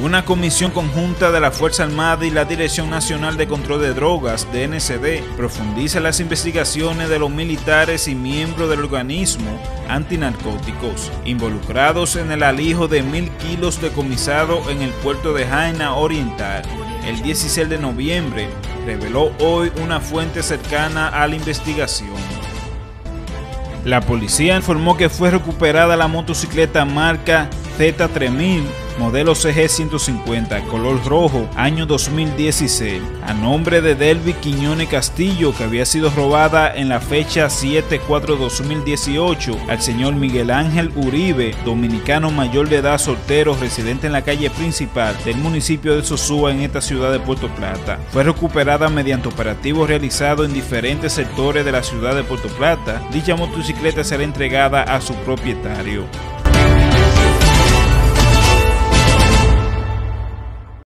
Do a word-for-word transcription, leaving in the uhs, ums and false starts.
Una comisión conjunta de la Fuerza Armada y la Dirección Nacional de Control de Drogas, D N C D, profundiza las investigaciones de los militares y miembros del organismo antinarcóticos involucrados en el alijo de mil kilos decomisado en el puerto de Jaina Oriental. El dieciséis de noviembre, reveló hoy una fuente cercana a la investigación. La policía informó que fue recuperada la motocicleta marca Z tres mil, modelo C G ciento cincuenta, color rojo, año dos mil dieciséis, a nombre de Delvi Quiñones Castillo, que había sido robada en la fecha siete cuatro dos mil dieciocho al señor Miguel Ángel Uribe, dominicano mayor de edad soltero, residente en la calle principal del municipio de Sosúa en esta ciudad de Puerto Plata. Fue recuperada mediante operativos realizados en diferentes sectores de la ciudad de Puerto Plata. Dicha motocicleta será entregada a su propietario.